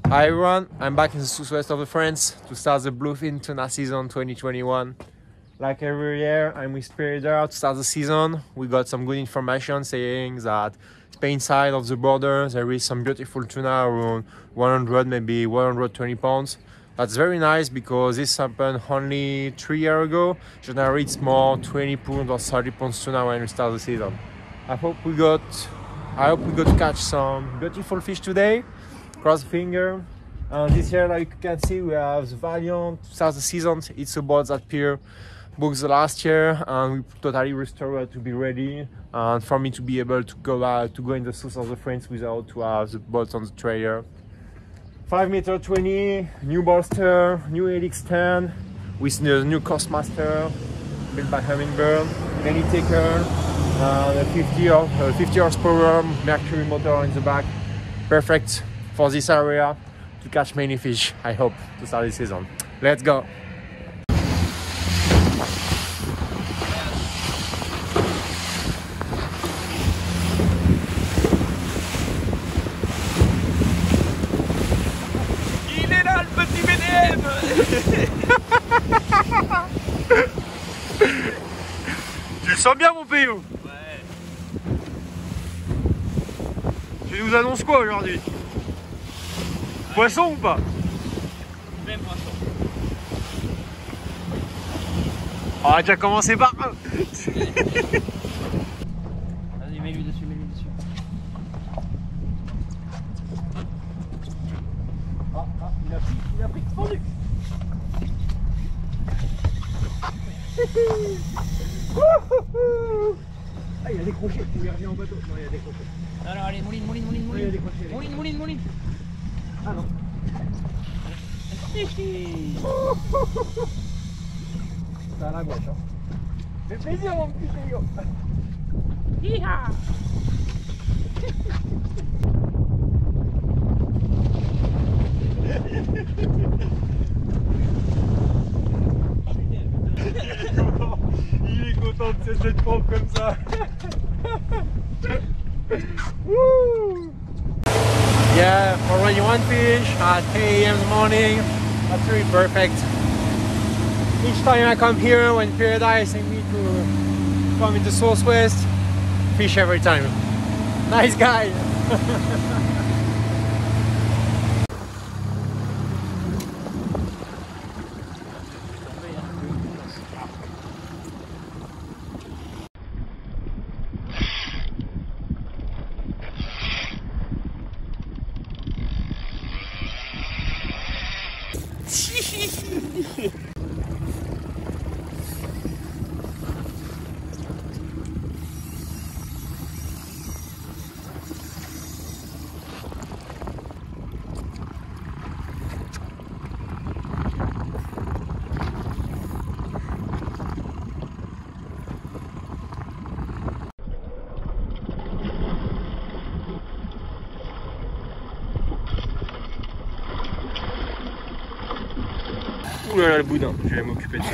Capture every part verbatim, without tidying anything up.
Hi everyone, I'm back in the southwest of France to start the Bluefin Tuna season twenty twenty-one. Like every year, I'm with Spiridar to start the season. We got some good information saying that Spain side of the border there is some beautiful tuna around one hundred, maybe one hundred twenty pounds. That's very nice because this happened only three years ago. Generally it's more twenty pounds or thirty pounds tuna when we start the season. I hope we got I hope we got to catch some beautiful fish today. Cross the finger. And this year, like you can see, we have the Valiant to start the season. It's a boat that Pierre booked the last year, and we totally restored to be ready and for me to be able to go out to go in the south of the France without to have the boat on the trailer. five meter twenty, new bolster, new helix stand with the new Coastmaster built by Hummingbird, many taker, uh, the fifty, uh, fifty horsepower Mercury motor in the back. Perfect for this area to catch many fish, I hope, to start the season. Let's go! Il est là, le petit B D M. Tu le sens bien, mon Péo? Ouais. Tu nous annonces quoi aujourd'hui? Poisson ou pas? Même poisson. On a déjà commencé par un. Vas-y, mets-lui dessus, mets-lui dessus. Ah, ah, il a pris, il a pris, pendu. Ah, il a décroché, il revient en bateau. Non, il a décroché. Non, non, allez, mouline, mouline, mouline, Oui, il a mouline. décroché. Mouline, mouline, mouline. Ah non. C'est à la gauche, hein. Fait plaisir, mon petit Péo. Hi-ha. Il est content de cette propre comme ça. Woo! Yeah, already one fish at eight A M in the morning. That's really perfect. Each time I come here, when Paradise and me to come in the southwest, fish every time. Nice guy. Ouh là là, le boudin, je vais m'occuper de ça.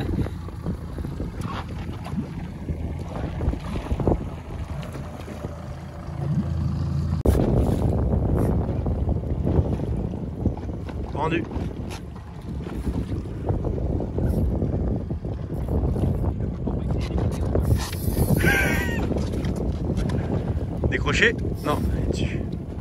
Rendu. Décroché? Non, elle est dessus.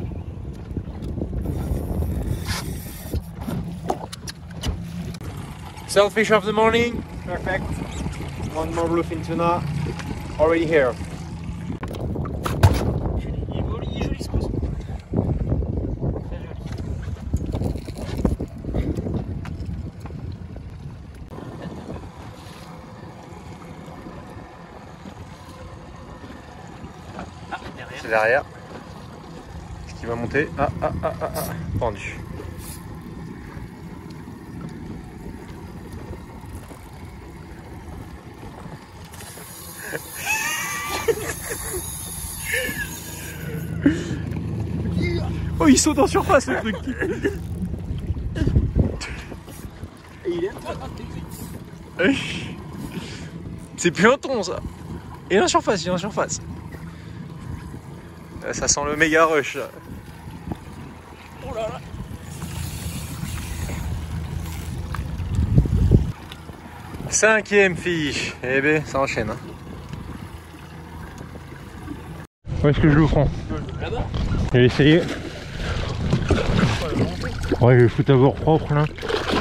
Selfish of the morning, perfect. One more bluefin tuna, already here. C'est derrière. Est-ce qu'il va monter? Ah, ah, ah, ah, ah, pendu. Oh, il saute en surface le truc. Il est C'est plus un thon ça. Il est en surface, il est en surface. Ça sent le méga rush. Oh là là. Cinquième fiche. Eh ben, ça enchaîne. Hein. Où est-ce que je l'ouvre? Là-bas. Je vais essayer. Ouais, je vais foutre à bord propre là.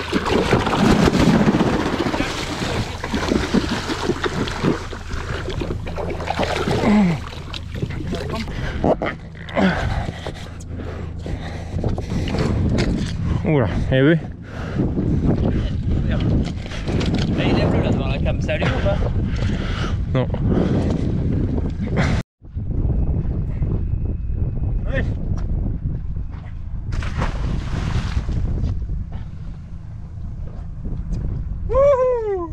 Oula, eh oui. Là il est bleu là devant la cam, ça allume ou pas? Non. Ouais. Wouhou.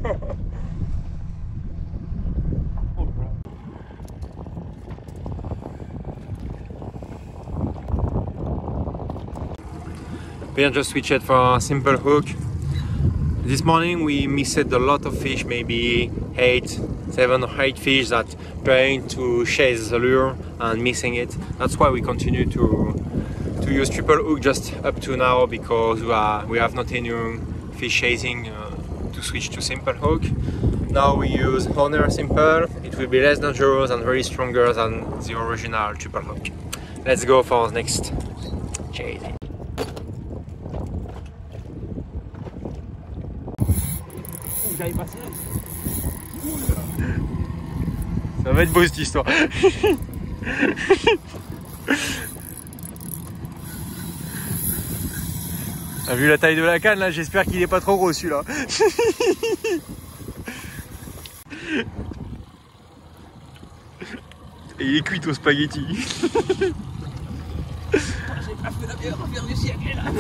We just switched for a simple hook. This morning we missed a lot of fish, maybe eight, seven or eight fish that trying to chase the lure and missing it. That's why we continue to to use triple hook just up to now, because we are we have not any fish chasing uh, to switch to simple hook. Now we use Honor simple. It will be less dangerous and very stronger than the original triple hook. Let's go for the next chase. J'avais passé. Ça va être beau cette histoire. T'as vu la taille de la canne là? J'espère qu'il est pas trop gros celui-là. Et il est cuit au spaghetti. J'ai pas fait la meilleure affaire du siècle là.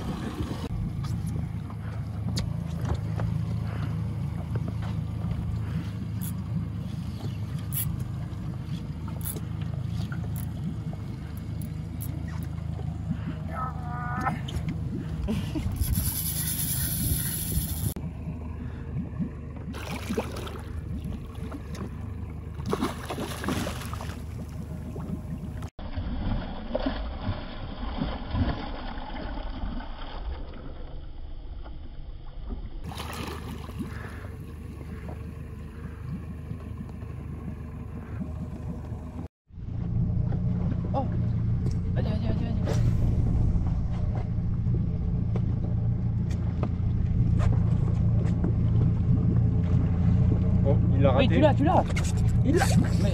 Il l'a raté. Oui, tu l'as, tu l'as. Il l'a. Mais...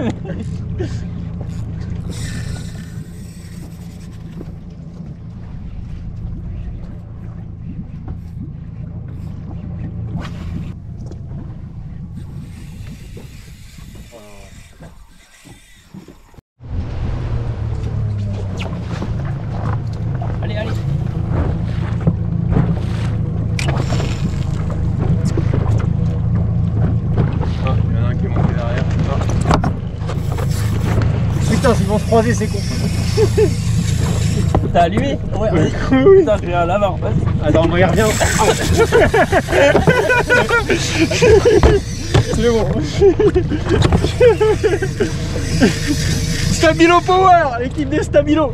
Allez, allez. Putain, s'ils vont se croiser, c'est con. T'as allumé? Ouais, vas-y. Oui. Putain, j'ai un l'avant, vas-y. Attends, moi il revient. C'est bon. Stabilo Power, l'équipe des Stabilo.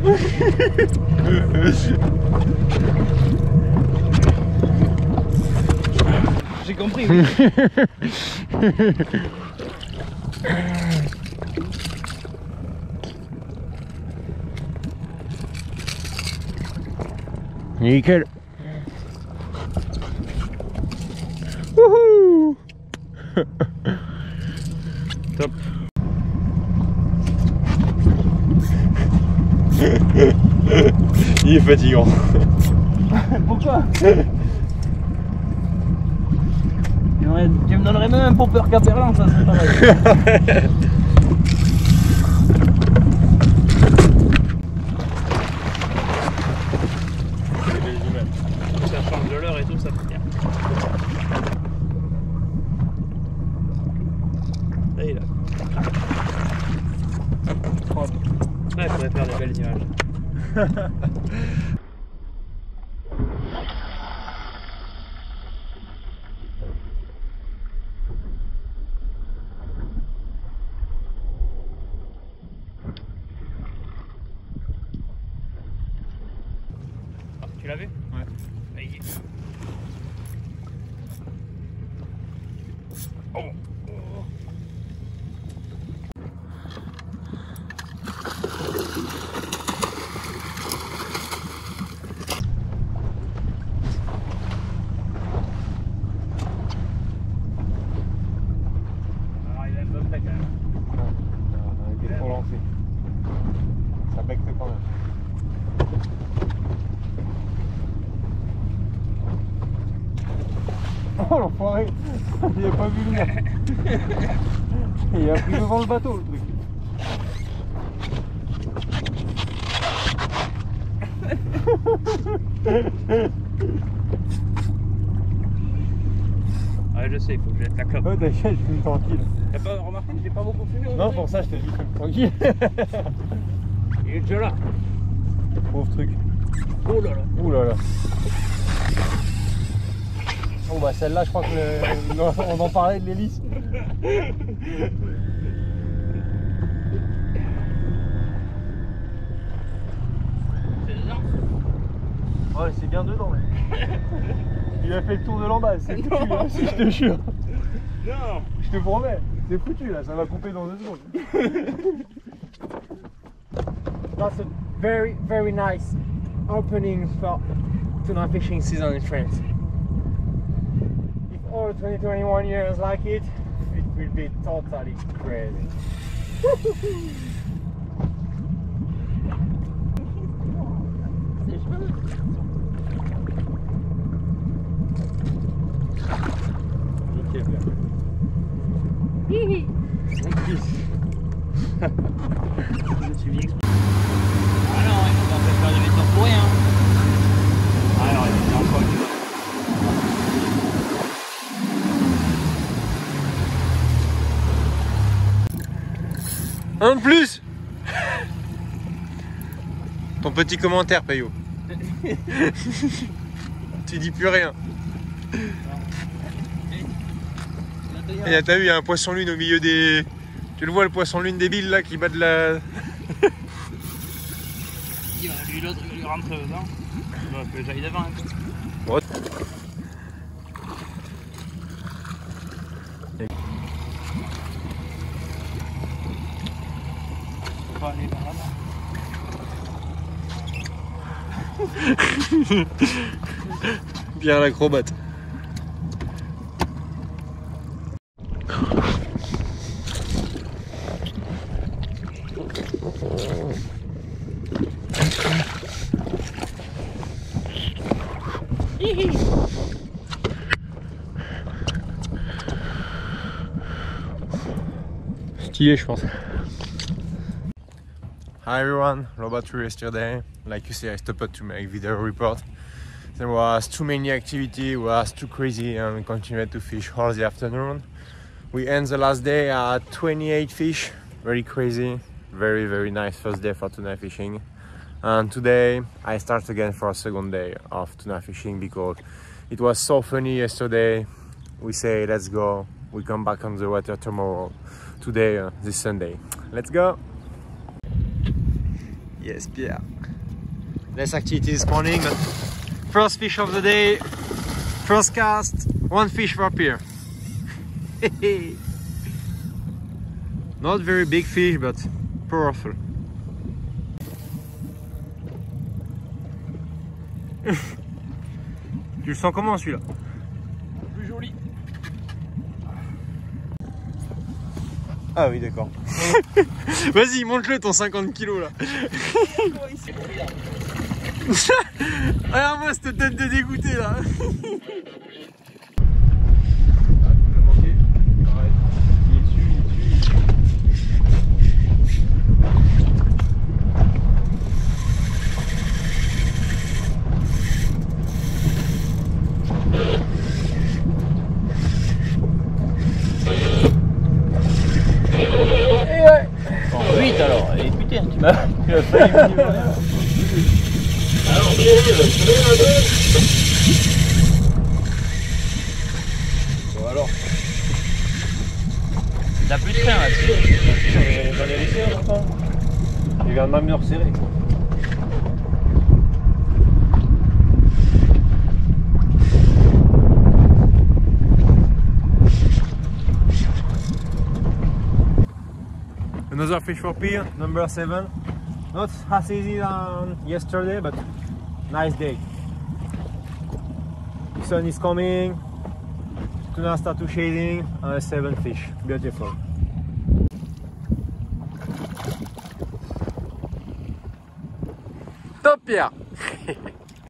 J'ai compris, oui. Nickel. Wouhou. Top. Il est fatigant. Pourquoi? Tu me donnerais même un pompeur caperlan, ça serait pareil. Ça change de l'heure et tout, ça fait bien. Là, il est là. Ouais, il faudrait faire des belles images. Tu l'as vu? Ouais. Là, il est. Oh l'enfoiré, il a pas vu venir. Il a pris devant le bateau le truc. Ouais, je sais, il faut que je jette la clope. Oh t'inquiète, je fume tranquille. T'as pas remarqué que j'ai pas beaucoup fumé? Non, pour ça je te dis fume tranquille. Il est déjà là. Pauvre truc. Oh là là. Ouh là là. Bon bah celle-là je crois que le... on en parlait de l'hélice. C'est dedans? Ouais c'est bien dedans. Il a fait le tour de l'embase, c'est foutu là, si je te jure. Non. Je te promets, c'est foutu là, ça va couper dans deux secondes. That's a very very nice opening for tuna fishing season in France. If all twenty twenty-one years like it, it will be totally crazy. Nickel bien. Hihi. Ah non, il faut pas faire perdre les temps pour rien. Ah non, il est encore du Un de plus. Ton petit commentaire, Payot. Tu dis plus rien. Et là, t'as vu, il y a un poisson lune au milieu des... Tu le vois, le poisson lune débile là qui bat de la... Lui l'autre il rentre dedans. Il va que j'aille devant un peu. What? Faut pas aller par là-bas. Bien l'acrobate. Stylé, je pense. Hi everyone, robot tour yesterday. Like you say, I stopped to make video report. There was too many activity, it was too crazy, and we continued to fish all the afternoon. We end the last day at twenty-eight fish, very crazy, very very nice first day for tuna fishing. And today I start again for a second day of tuna fishing because it was so funny yesterday. We say let's go, we come back on the water tomorrow. Today, uh, this Sunday. Let's go! Yes, Pierre. Less activity this morning, but first fish of the day, first cast, one fish for Pierre. Not very big fish, but powerful. Tu le sens comment celui-là? Plus joli. Ah oui, d'accord. Vas-y, monte-le ton cinquante kilos là. Regarde-moi cette tête de dégoûté là. Vite alors, et putain, tu m'as failli me dire. Bon alors. T'as plus de frein là-dessus. J'en ai laissé un encore. Il vient de même me resserrer. Another fish for pier, number seven. Not as easy than yesterday, but nice day. Sun is coming, tuna start to shading, and a seven fish. Beautiful. Top, Pierre.